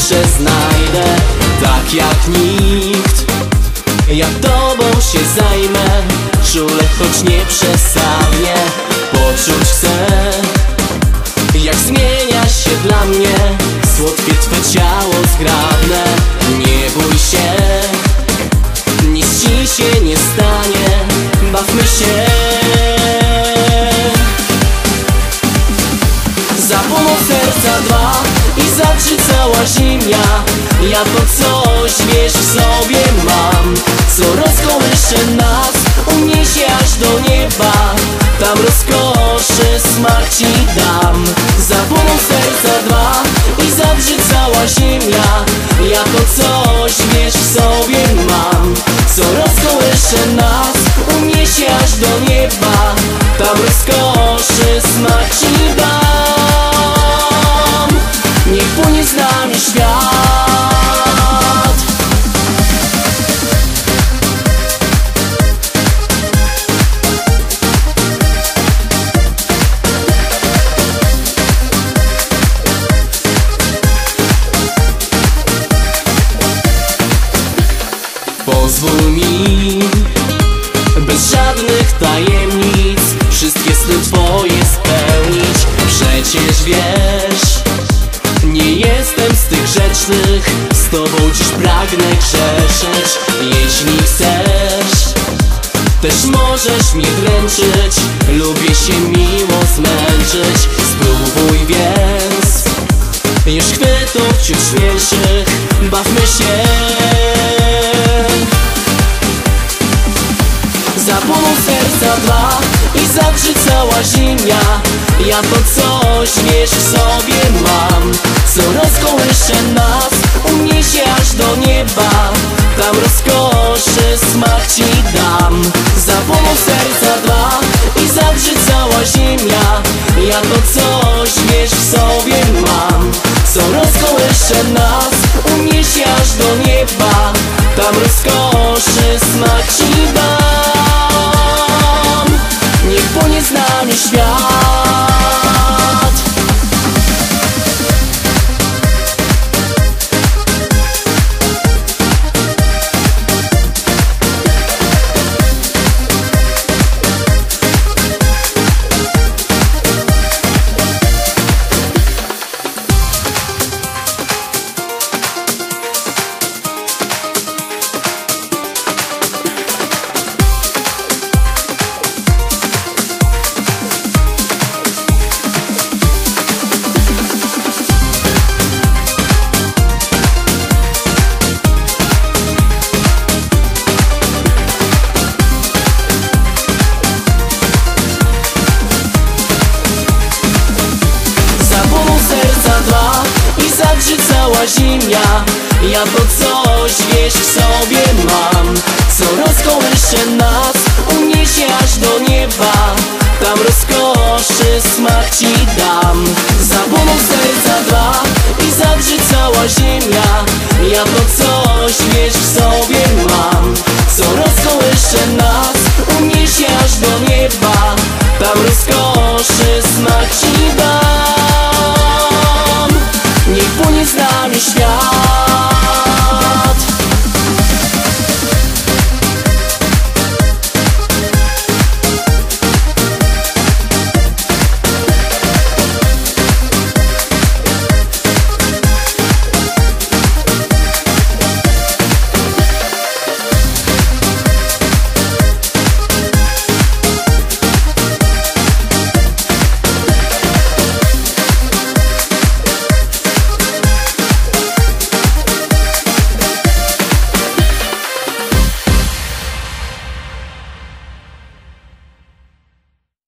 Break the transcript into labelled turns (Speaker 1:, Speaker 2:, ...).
Speaker 1: zawsze znajdę. Tak jak nikt, ja tobą się zajmę, czule, choć nie przesadnie. Poczuć chcę, jak zmienia się dla mnie słodkie twe ciało zgrabne. Nie bój się, nic ci się nie stanie, bawmy się. Zapłoną serca dwa i zadrży cała ziemia. Ja to coś, wiesz, w sobie mam, co rozkołysze nas, uniesie aż do nieba. Tam rozkoszy smak ci dam. Zapłoną serca dwa i zadrży cała ziemia. Ja to coś, wiesz, w sobie mam, co rozkołysze nas, uniesie aż do nieba. Tam rozkoszy smak ci dam. Niech płynie z nami świat. Pozwól mi, bez żadnych tajemnic, wszystkie sny twoje spełnić. Przecież wiesz, nie jestem z tych grzecznych, z tobą dziś pragnę grzeszyć. Jeśli chcesz, też możesz mnie dręczyć, lubię się miło zmęczyć. Spróbuj więc, już chwytów ciut śmielszych, bawmy się. Zapłoną serca dwa i zadrży cała ziemia. Ja to coś, wiesz, w sobie mam, co rozkołysze nas, uniesie aż do nieba. Tam rozkoszy smak ci dam. Zapłoną serca dwa i zadrży cała ziemia. Ja to coś, wiesz, w sobie mam, co rozkołysze nas, uniesie aż do nieba. Tam rozkoszy smak ci dam. Niech płynie z nami świat. Zadrży cała ziemia. Ja to coś, wiesz, w sobie mam, co rozkołysze nas, uniesie aż do nieba. Tam rozkoszy smak ci dam. Zapłoną serca dwa i zadrży cała ziemia. Ja to coś